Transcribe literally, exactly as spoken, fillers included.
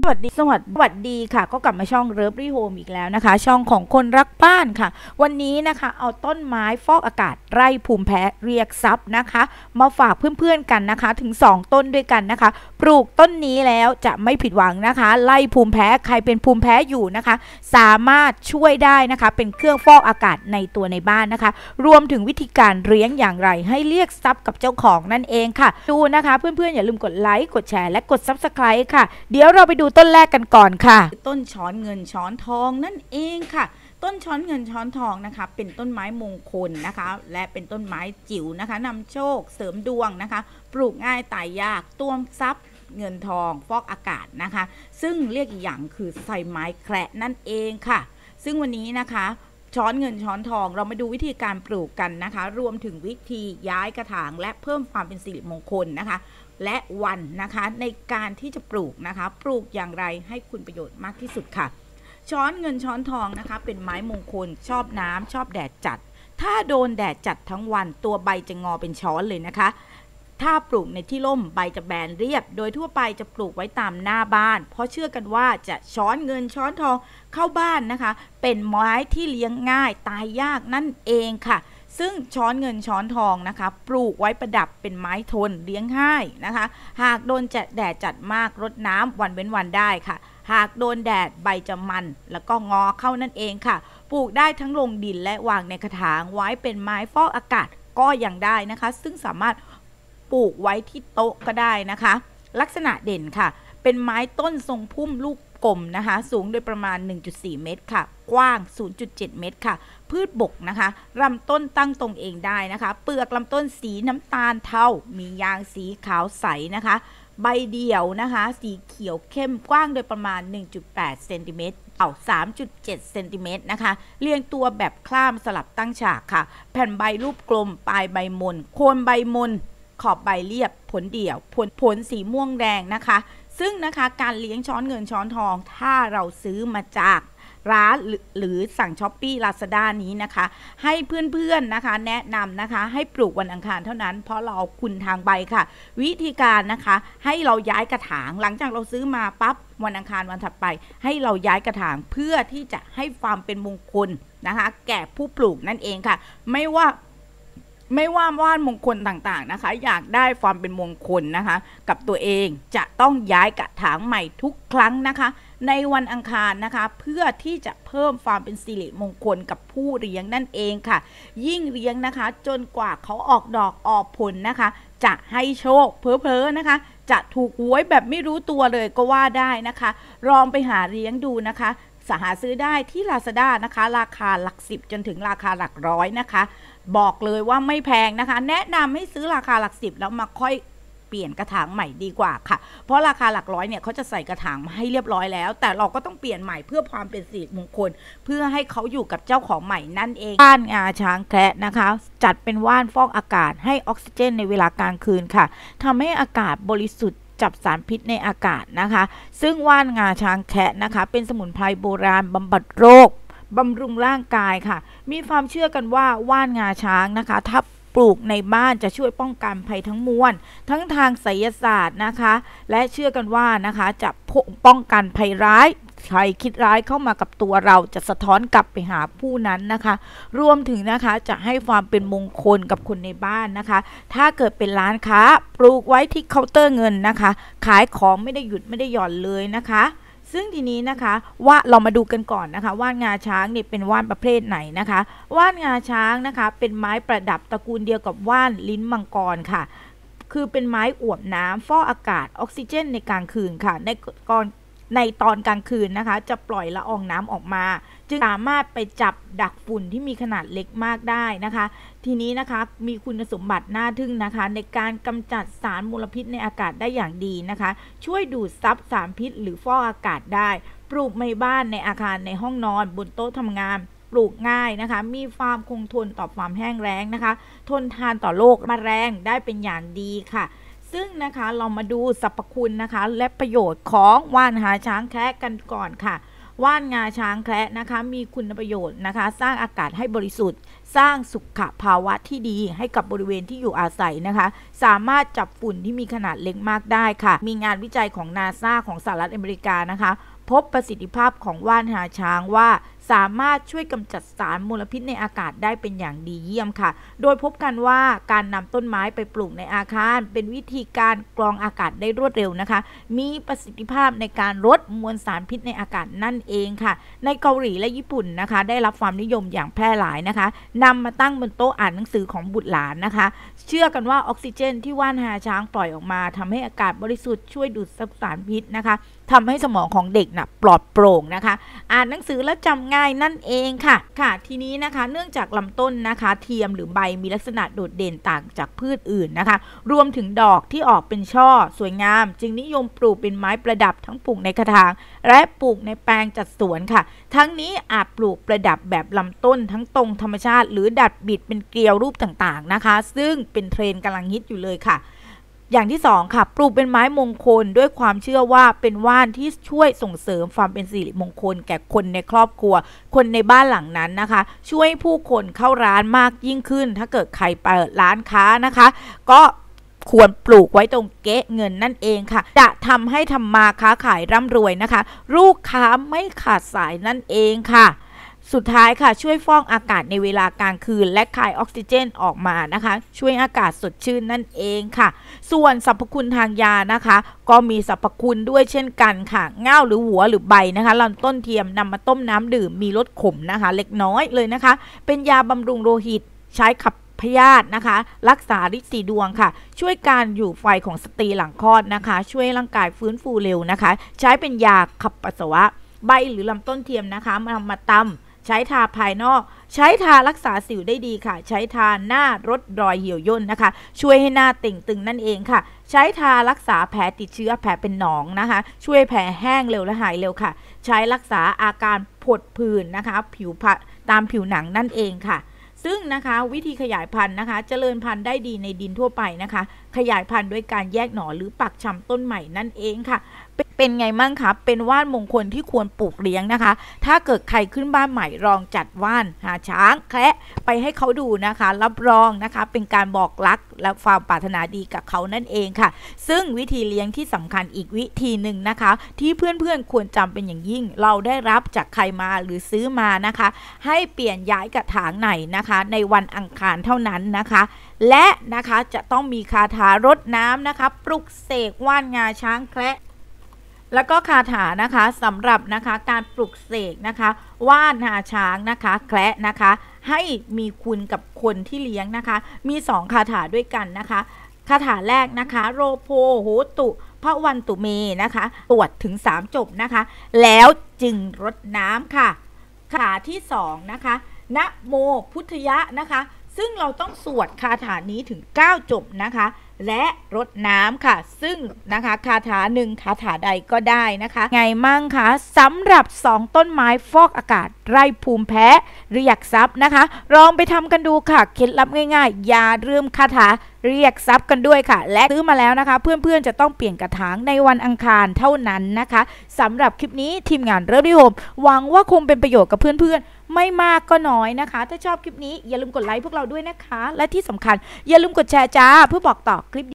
สวัสดีสวัสดีสวัสดีค่ะก็กลับมาช่องเลิฟรี่โฮมอีกแล้วนะคะช่องของคนรักบ้านค่ะวันนี้นะคะเอาต้นไม้ฟอกอากาศไร่ภูมิแพ้เรียกทรัพย์นะคะมาฝากเพื่อนๆกันนะคะถึงสองต้นด้วยกันนะคะปลูกต้นนี้แล้วจะไม่ผิดหวังนะคะไล่ภูมิแพ้ใครเป็นภูมิแพ้อยู่นะคะสามารถช่วยได้นะคะเป็นเครื่องฟอกอากาศในตัวในบ้านนะคะรวมถึงวิธีการเลี้ยงอย่างไรให้เรียกทรัพย์กับเจ้าของนั่นเองค่ะดูนะคะเพื่อนๆอย่าลืมกดไลค์กดแชร์และกด ซับสไครบ์ ค่ะเดี๋ยวเราไปดูต้นแรกกันก่อนค่ะต้นช้อนเงินช้อนทองนั่นเองค่ะต้นช้อนเงินช้อนทองนะคะเป็นต้นไม้มงคลนะคะและเป็นต้นไม้จิ๋วนะคะนำโชคเสริมดวงนะคะปลูกง่ายตายยากต้วมทรัพย์เงินทองฟอกอากาศนะคะซึ่งเรียกอีกอย่างคือใส่ไม้แคระนั่นเองค่ะซึ่งวันนี้นะคะช้อนเงินช้อนทองเรามาดูวิธีการปลูกกันนะคะรวมถึงวิธีย้ายกระถางและเพิ่มความเป็นสิริมงคลนะคะและวันนะคะในการที่จะปลูกนะคะปลูกอย่างไรให้คุณประโยชน์มากที่สุดค่ะช้อนเงินช้อนทองนะคะเป็นไม้มงคลชอบน้ำชอบแดดจัดถ้าโดนแดดจัดทั้งวันตัวใบจะงอเป็นช้อนเลยนะคะถ้าปลูกในที่ร่มใบจะแบนเรียบโดยทั่วไปจะปลูกไว้ตามหน้าบ้านเพราะเชื่อกันว่าจะช้อนเงินช้อนทองเข้าบ้านนะคะเป็นไม้ที่เลี้ยงง่ายตายยากนั่นเองค่ะซึ่งช้อนเงินช้อนทองนะคะปลูกไว้ประดับเป็นไม้ทนเลี้ยงง่ายนะคะหากโดนแดดจัดมากรดน้ำวันเว้นวันได้ค่ะหากโดนแดดใบจะมันแล้วก็งอเข้านั่นเองค่ะปลูกได้ทั้งลงดินและวางในกระถางไว้เป็นไม้ฟอกอากาศก็ยังได้นะคะซึ่งสามารถปลูกไว้ที่โต๊ะก็ได้นะคะลักษณะเด่นค่ะเป็นไม้ต้นทรงพุ่มลูกกลมนะคะสูงโดยประมาณ หนึ่งจุดสี่ เมตรค่ะกว้าง ศูนย์จุดเจ็ด เมตรค่ะพืชบกนะคะลำต้นตั้งตรงเองได้นะคะเปลือกลำต้นสีน้ำตาลเทามียางสีขาวใสนะคะใบเดี่ยวนะคะสีเขียวเข้มกว้างโดยประมาณ หนึ่งจุดแปด เซนติเมตรเอา สามจุดเจ็ด เซนติเมตรนะคะเรียงตัวแบบคล่ามสลับตั้งฉากค่ะแผ่นใบรูปกลมปลายใบมนโคนใบมนขอบใบเรียบผลเดี่ยวผลผลสีม่วงแดงนะคะซึ่งนะคะการเลี้ยงช้อนเงินช้อนทองถ้าเราซื้อมาจากร้านหรือสั่งช้อปปี้ลาซาด้านี้นะคะให้เพื่อนๆนะคะแนะนำนะคะให้ปลูกวันอังคารเท่านั้นเพราะเราคุณทางใบค่ะวิธีการนะคะให้เราย้ายกระถางหลังจากเราซื้อมาปั๊บวันอังคารวันถัดไปให้เราย้ายกระถางเพื่อที่จะให้ความเป็นมงคลนะคะแก่ผู้ปลูกนั่นเองค่ะไม่ว่าไม่ว่าว่านมงคลต่างๆนะคะอยากได้ความเป็นมงคลนะคะกับตัวเองจะต้องย้ายกระถางใหม่ทุกครั้งนะคะในวันอังคารนะคะเพื่อที่จะเพิ่มความเป็นสิริมงคลกับผู้เลี้ยงนั่นเองค่ะยิ่งเลี้ยงนะคะจนกว่าเขาออกดอกออกผลนะคะจะให้โชคเพ้อๆนะคะจะถูกหวยแบบไม่รู้ตัวเลยก็ว่าได้นะคะลองไปหาเลี้ยงดูนะคะหาซื้อได้ที่ ลาซาด้า นะคะราคาหลักสิบจนถึงราคาหลักร้อยนะคะบอกเลยว่าไม่แพงนะคะแนะนำให้ซื้อราคาหลักสิบแล้วมาค่อยเปลี่ยนกระถางใหม่ดีกว่าค่ะเพราะราคาหลักร้อยเนี่ยเขาจะใส่กระถางมาให้เรียบร้อยแล้วแต่เราก็ต้องเปลี่ยนใหม่เพื่อความเป็นสิริมงคลเพื่อให้เขาอยู่กับเจ้าของใหม่นั่นเองว่านงาช้างแคระนะคะจัดเป็นว่านฟอกอากาศให้ออกซิเจนในเวลากลางคืนค่ะทำให้อากาศบริสุทธิ์จับสารพิษในอากาศนะคะซึ่งว่านงาช้างแคะนะคะเป็นสมุนไพรโบราณบำบัดโรคบำรุงร่างกายค่ะมีความเชื่อกันว่าว่านงาช้างนะคะถ้าปลูกในบ้านจะช่วยป้องกันภัยทั้งมวลทั้งทางไสยศาสตร์นะคะและเชื่อกันว่านะคะจะป้องกันภัยร้ายใครคิดร้ายเข้ามากับตัวเราจะสะท้อนกลับไปหาผู้นั้นนะคะรวมถึงนะคะจะให้ความเป็นมงคลกับคนในบ้านนะคะถ้าเกิดเป็นร้านค้าปลูกไว้ที่เคาน์เตอร์เงินนะคะขายของไม่ได้หยุดไม่ได้หย่อนเลยนะคะซึ่งทีนี้นะคะว่าเรามาดูกันก่อนนะคะว่านงาช้างนี่เป็นว่านประเภทไหนนะคะว่านงาช้างนะคะเป็นไม้ประดับตระกูลเดียวกับว่านลิ้นมังกรค่ะคือเป็นไม้อวบน้ำฟอกอากาศออกซิเจนในกลางคืนค่ะในก่อนในตอนกลางคืนนะคะจะปล่อยละอองน้ำออกมาจึงสามารถไปจับดักฝุ่นที่มีขนาดเล็กมากได้นะคะทีนี้นะคะมีคุณสมบัติน่าทึ่งนะคะในการกำจัดสารมลพิษในอากาศได้อย่างดีนะคะช่วยดูดซับสารพิษหรือฟอกอากาศได้ปลูกในบ้านในอาคารในห้องนอนบนโต๊ะทำงานปลูกง่ายนะคะมีความคงทนต่อความแห้งแล้งนะคะทนทานต่อโรคแมลงได้เป็นอย่างดีค่ะซึ่งนะคะเรามาดูสรรพคุณนะคะและประโยชน์ของว่านหาช้างแคะกันก่อนค่ะว่านงาช้างแคระนะคะมีคุณประโยชน์นะคะสร้างอากาศให้บริสุทธิ์สร้างสุขภาวะที่ดีให้กับบริเวณที่อยู่อาศัยนะคะสามารถจับฝุ่นที่มีขนาดเล็กมากได้ค่ะมีงานวิจัยของ นาซา ของสหรัฐอเมริกานะคะพบประสิทธิภาพของว่านงาช้างว่าสามารถช่วยกำจัดสารมลพิษในอากาศได้เป็นอย่างดีเยี่ยมค่ะโดยพบกันว่าการนำต้นไม้ไปปลูกในอาคารเป็นวิธีการกรองอากาศได้รวดเร็วนะคะมีประสิทธิภาพในการลดมวลสารพิษในอากาศนั่นเองค่ะในเกาหลีและญี่ปุ่นนะคะได้รับความนิยมอย่างแพร่หลายนะคะนำมาตั้งบนโต๊ะอ่านหนังสือของบุตรหลานนะคะเชื่อกันว่าออกซิเจนที่ว่านงาช้างปล่อยออกมาทำให้อากาศบริสุทธิ์ช่วยดูดซับสารพิษนะคะทำให้สมองของเด็กนะปลอดโปร่งนะคะอ่านหนังสือแล้วจำง่ายนั่นเองค่ะค่ะทีนี้นะคะเนื่องจากลำต้นนะคะเทียมหรือใบมีลักษณะโดดเด่นต่างจากพืชอื่นนะคะรวมถึงดอกที่ออกเป็นช่อสวยงามจึงนิยมปลูกเป็นไม้ประดับทั้งปลูกในกระถางและปลูกในแปลงจัดสวนค่ะทั้งนี้อาจปลูกประดับแบบลำต้นทั้งตรงธรรมชาติหรือดัดบิดเป็นเกลียวรูปต่างๆนะคะซึ่งเป็นเทรนด์กำลังฮิตอยู่เลยค่ะอย่างที่สองค่ะปลูกเป็นไม้มงคลด้วยความเชื่อว่าเป็นว่านที่ช่วยส่งเสริมความเป็นสิริมงคลแก่คนในครอบครัวคนในบ้านหลังนั้นนะคะช่วยผู้คนเข้าร้านมากยิ่งขึ้นถ้าเกิดใครเปิดร้านค้านะคะก็ควรปลูกไว้ตรงเก๊ะเงินนั่นเองค่ะจะทำให้ทำมาค้าขายร่ำรวยนะคะลูกค้าไม่ขาดสายนั่นเองค่ะสุดท้ายค่ะช่วยฟอกอากาศในเวลากลางคืนและคายออกซิเจนออกมานะคะช่วยอากาศสดชื่นนั่นเองค่ะส่วนสรรพคุณทางยานะคะก็มีสรรพคุณด้วยเช่นกันค่ะเง่าหรือหัวหรือใบนะคะลำต้นเทียมนำมาต้มน้ำดื่มมีรสขมนะคะเล็กน้อยเลยนะคะเป็นยาบำรุงโลหิตใช้ขับพยาธินะคะรักษาฤทธิ์สีดวงค่ะช่วยการอยู่ไฟของสตรีหลังคลอดนะคะช่วยร่างกายฟื้นฟูเร็วนะคะใช้เป็นยาขับปัสสาวะใบหรือลำต้นเทียมนะคะมาทำมาตำใช้ทาภายนอกใช้ทารักษาสิวได้ดีค่ะใช้ทาหน้าลดรอยเหี่ยวย่นนะคะช่วยให้หน้าเต่งตึงนั่นเองค่ะใช้ทารักษาแผลติดเชื้อแผลเป็นหนองนะคะช่วยแผลแห้งเร็วและหายเร็วค่ะใช้รักษาอาการผดผื่นนะคะผิวตามผิวหนังนั่นเองค่ะซึ่งนะคะวิธีขยายพันธุ์นะคะเจริญพันธุ์ได้ดีในดินทั่วไปนะคะขยายพันธุ์ด้วยการแยกหน่อหรือปักชำต้นใหม่นั่นเองค่ะเป็นไงมั่งคะเป็นว่านมงคลที่ควรปลูกเลี้ยงนะคะถ้าเกิดใครขึ้นบ้านใหม่ลองจัดว่านหาช้างแคระไปให้เขาดูนะคะรับรองนะคะเป็นการบอกรักและความปรารถนาดีกับเขานั่นเองค่ะซึ่งวิธีเลี้ยงที่สำคัญอีกวิธีหนึ่งนะคะที่เพื่อนๆควรจำเป็นอย่างยิ่งเราได้รับจากใครมาหรือซื้อมานะคะให้เปลี่ยนย้ายกระถางไหนนะคะในวันอังคารเท่านั้นนะคะและนะคะจะต้องมีคาถารดน้ำนะคะปลุกเสกว่านงาช้างแคระแล้วก็คาถานะคะสำหรับนะคะการปลุกเสกนะคะว่านงาช้างนะคะแคระนะคะให้มีคุณกับคนที่เลี้ยงนะคะมีสองคาถาด้วยกันนะคะคาถาแรกนะคะโรโพโหตุพระวันตุเมนะคะตรวจถึงสามจบนะคะแล้วจึงรดน้ำค่ะคาถาที่สองนะคะนะโมพุทธยะนะคะซึ่งเราต้องสวดคาถานี้ถึงเก้าจบนะคะและรดน้ำค่ะซึ่งนะคะคาถาหนึ่งคาถาใดก็ได้นะคะไงมั่งคะสำหรับสองต้นไม้ฟอกอากาศไร่ภูมิแพ้เรียกทรัพย์นะคะลองไปทำกันดูค่ะเคล็ดลับง่ายๆอย่าลืมคาถาเรียกทรัพย์กันด้วยค่ะและซื้อมาแล้วนะคะเพื่อนๆจะต้องเปลี่ยนกระถางในวันอังคารเท่านั้นนะคะสำหรับคลิปนี้ทีมงานเริ่มที่โฮมหวังว่าคงเป็นประโยชน์กับเพื่อนๆไม่มากก็น้อยนะคะถ้าชอบคลิปนี้อย่าลืมกดไลค์พวกเราด้วยนะคะและที่สำคัญอย่าลืมกดแชร์จ้าเพื่อบอกต่อคลิป